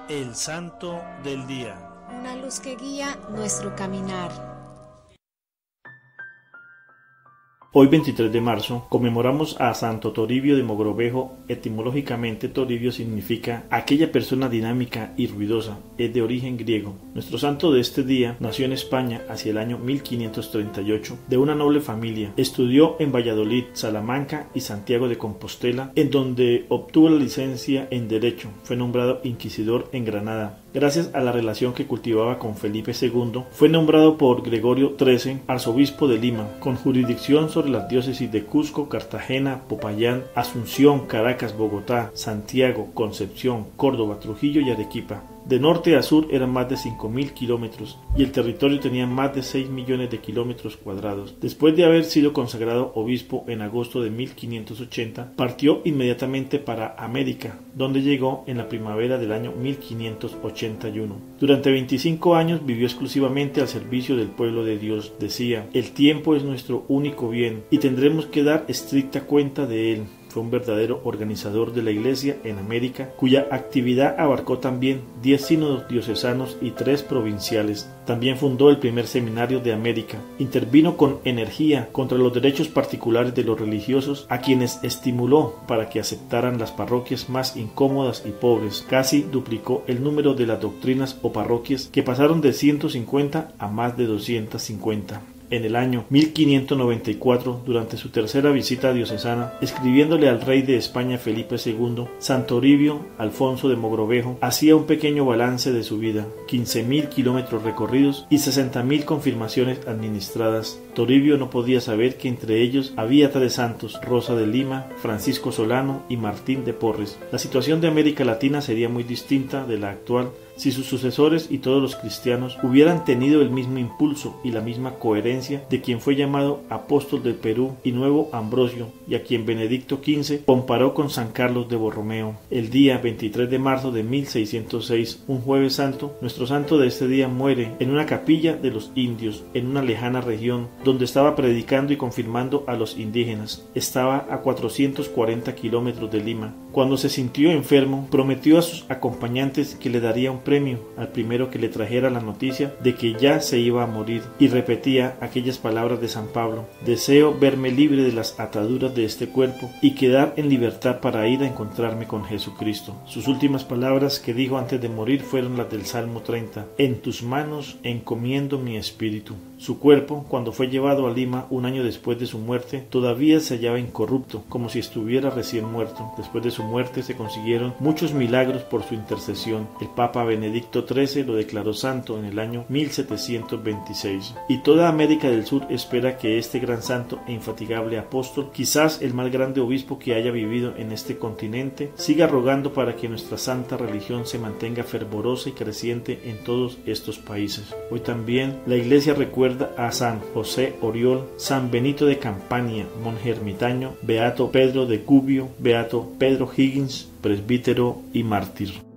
El Santo del Día. Una luz que guía nuestro caminar. Hoy 23 de marzo conmemoramos a Santo Toribio de Mogrovejo. Etimológicamente Toribio significa aquella persona dinámica y ruidosa, es de origen griego. Nuestro santo de este día nació en España hacia el año 1538 de una noble familia. Estudió en Valladolid, Salamanca y Santiago de Compostela, en donde obtuvo la licencia en Derecho. Fue nombrado inquisidor en Granada. Gracias a la relación que cultivaba con Felipe II, fue nombrado por Gregorio XIII arzobispo de Lima, con jurisdicción sobre las diócesis de Cusco, Cartagena, Popayán, Asunción, Caracas, Bogotá, Santiago, Concepción, Córdoba, Trujillo y Arequipa. De norte a sur eran más de 5.000 kilómetros y el territorio tenía más de 6 millones de kilómetros cuadrados. Después de haber sido consagrado obispo en agosto de 1580, partió inmediatamente para América, donde llegó en la primavera del año 1581. Durante 25 años vivió exclusivamente al servicio del pueblo de Dios. Decía: el tiempo es nuestro único bien y tendremos que dar estricta cuenta de él. Fue un verdadero organizador de la Iglesia en América, cuya actividad abarcó también 10 sínodos diocesanos y 3 provinciales. También fundó el primer seminario de América. Intervino con energía contra los derechos particulares de los religiosos, a quienes estimuló para que aceptaran las parroquias más incómodas y pobres. Casi duplicó el número de las doctrinas o parroquias, que pasaron de 150 a más de 250. En el año 1594, durante su tercera visita diocesana, escribiéndole al rey de España Felipe II, San Toribio Alfonso de Mogrovejo hacía un pequeño balance de su vida: 15.000 kilómetros recorridos y 60.000 confirmaciones administradas. Toribio no podía saber que entre ellos había 3 santos: Rosa de Lima, Francisco Solano y Martín de Porres. La situación de América Latina sería muy distinta de la actual si sus sucesores y todos los cristianos hubieran tenido el mismo impulso y la misma coherencia de quien fue llamado apóstol del Perú y nuevo Ambrosio, y a quien Benedicto XV comparó con San Carlos de Borromeo. El día 23 de marzo de 1606, un jueves santo, nuestro santo de este día muere en una capilla de los indios, en una lejana región, donde estaba predicando y confirmando a los indígenas. Estaba a 440 kilómetros de Lima. Cuando se sintió enfermo, prometió a sus acompañantes que le daría un premio al primero que le trajera la noticia de que ya se iba a morir, y repetía aquellas palabras de San Pablo: deseo verme libre de las ataduras de este cuerpo y quedar en libertad para ir a encontrarme con Jesucristo. Sus últimas palabras que dijo antes de morir fueron las del Salmo 30: en tus manos encomiendo mi espíritu. Su cuerpo, cuando fue llevado a Lima un año después de su muerte, todavía se hallaba incorrupto, como si estuviera recién muerto. Después de su muerte se consiguieron muchos milagros por su intercesión. El Papa Benedicto XIII lo declaró santo en el año 1726. Y toda América del Sur espera que este gran santo e infatigable apóstol, quizás el más grande obispo que haya vivido en este continente, siga rogando para que nuestra santa religión se mantenga fervorosa y creciente en todos estos países. Hoy también la Iglesia recuerda a San José Oriol, San Benito de Campania, monje ermitaño, Beato Pedro de Gubbio, Beato Pedro Higgins, presbítero y mártir.